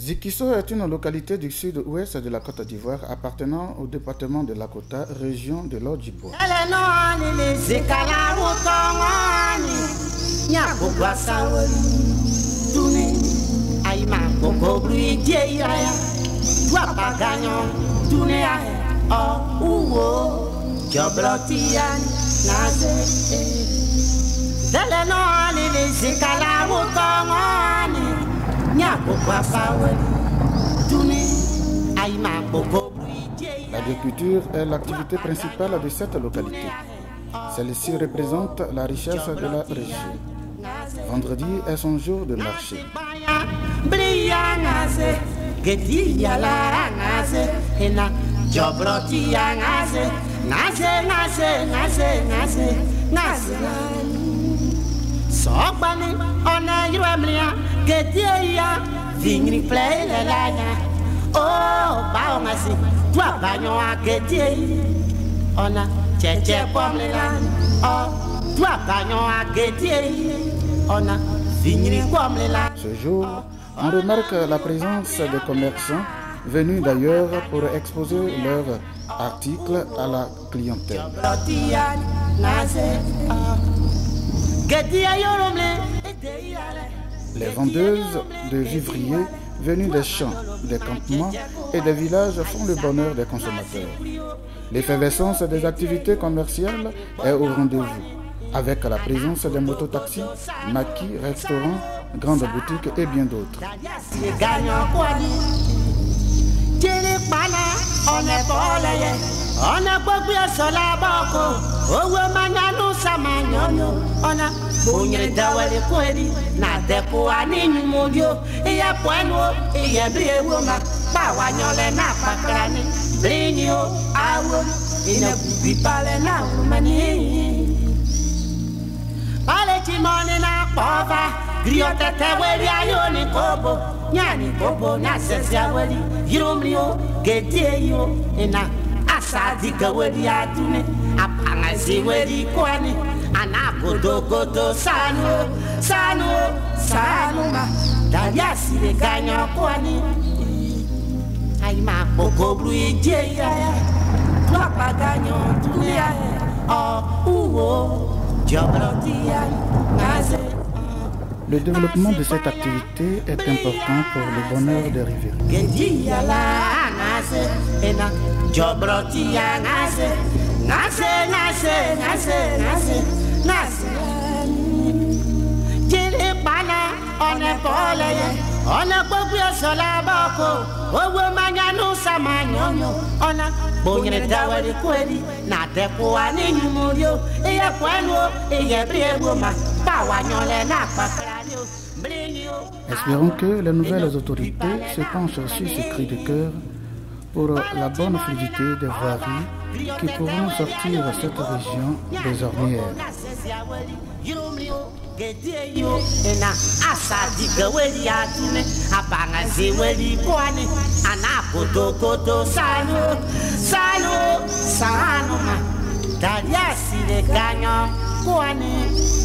Zikiso est une localité du sud-ouest de la Côte d'Ivoire appartenant au département de Lakota, région de l'Odjibo. L'agriculture est l'activité principale de cette localité. Celle-ci représente la richesse de la région. Vendredi est son jour de marché. Ce jour, on remarque la présence de commerçants venus d'ailleurs pour exposer leurs articles à la clientèle. Les vendeuses de vivriers venus des champs, des campements et des villages font le bonheur des consommateurs. L'effervescence des activités commerciales est au rendez-vous, avec la présence des mototaxis, maquis, restaurants, grandes boutiques et bien d'autres. Le développement de cette activité est important pour le bonheur des riverains. Espérons que les nouvelles autorités se penchent sur ce cri de cœur pour la bonne fluidité des voiries qui pourront sortir cette région des ornières. Daliasi de ganho,